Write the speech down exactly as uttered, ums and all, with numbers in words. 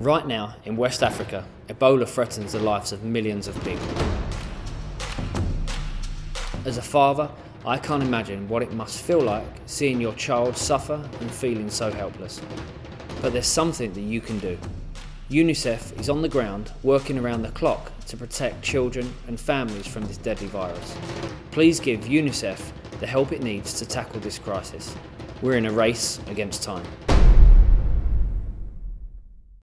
Right now, in West Africa, Ebola threatens the lives of millions of people. As a father, I can't imagine what it must feel like seeing your child suffer and feeling so helpless. But there's something that you can do. UNICEF is on the ground working around the clock to protect children and families from this deadly virus. Please give UNICEF the help it needs to tackle this crisis. We're in a race against time.